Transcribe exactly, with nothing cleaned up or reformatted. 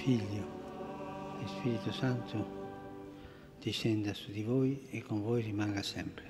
Figlio e Spirito Santo discenda su di voi e con voi rimanga sempre.